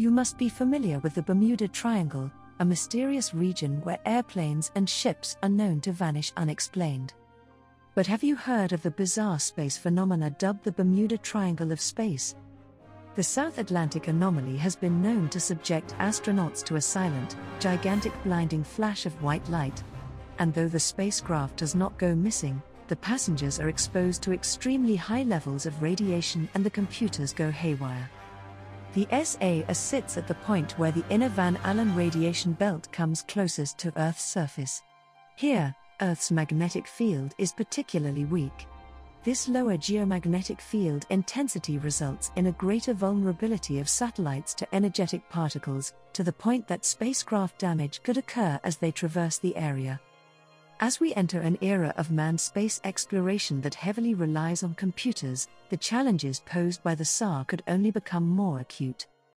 You must be familiar with the Bermuda Triangle, a mysterious region where airplanes and ships are known to vanish unexplained. But have you heard of the bizarre space phenomena dubbed the Bermuda Triangle of space? The South Atlantic Anomaly has been known to subject astronauts to a silent, gigantic blinding flash of white light. And though the spacecraft does not go missing, the passengers are exposed to extremely high levels of radiation and the computers go haywire. The SAS sits at the point where the inner Van Allen radiation belt comes closest to Earth's surface. Here, Earth's magnetic field is particularly weak. This lower geomagnetic field intensity results in a greater vulnerability of satellites to energetic particles, to the point that spacecraft damage could occur as they traverse the area. As we enter an era of manned space exploration that heavily relies on computers, the challenges posed by the SAR could only become more acute.